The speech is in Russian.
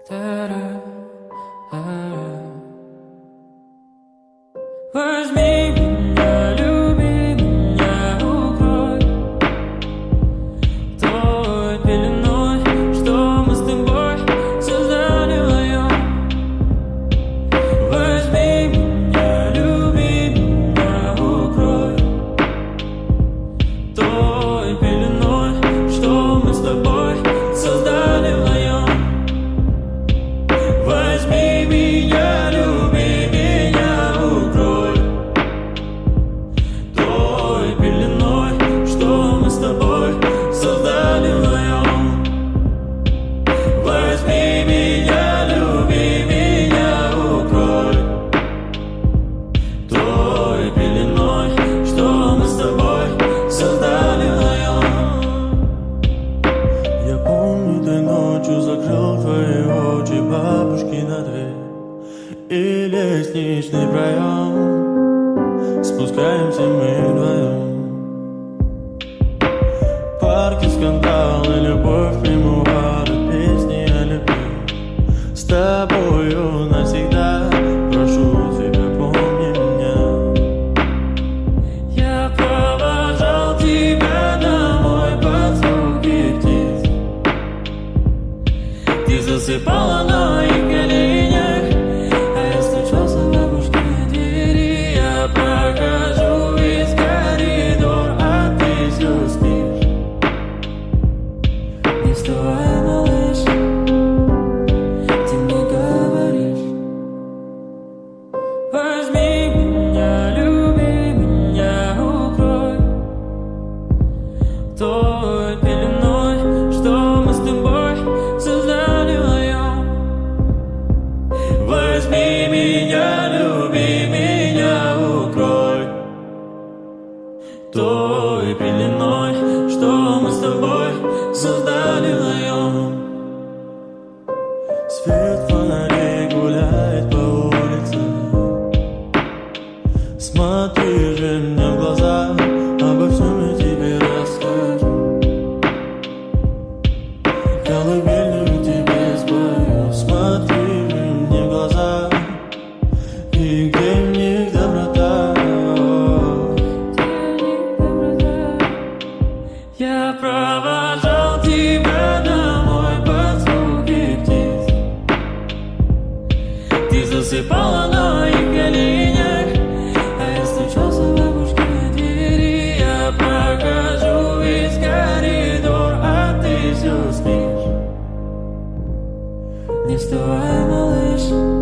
Возьми меня, люби меня, укрой той пеленой, что мы с тобой создали вдвоем. Возьми меня, люби меня, укрой той пеленой, что мы с тобой создали вдвоем. Возьми меня, люби меня, укрой той пеленой, что мы с тобой создали вдвоем. Возьми меня, люби меня, укрой той пеленой, что мы с тобой создали вдвоем. Я помню, той ночью закрыл твои очи, бабушки на дверь и лестничный проем. Спускаемся мы вдвоем. Парки, скандалы, любовь, мемуары, песни о любви. С тобою навсегда, прошу тебя, помни меня. Я провожал тебя домой под звуки птиц. Ты засыпала на моих коленях, а я стучался в бабушкиной двери. Я прохожу весь коридор, а ты все спишь. Не вставай, малыш, ты мне говоришь. Возьми меня, люби меня, укрой той пеленой, что мы с тобой создали вдвоем. Возьми меня, люби меня, укрой той пеленой, что мы с тобой создали вдвоем. Свет фонарей гуляет по улице. Смотри же мне в глаза, обо всем я тебе расскажу. Колыбельную тебе спою. Смотри же мне в глаза, и где в них доброта. Я провожал тебя домой под звуки птиц. Ты засыпала на моих коленях, а я стучался в бабушкиной двери. Я прохожу весь коридор, а ты все спишь. Не вставай, малыш,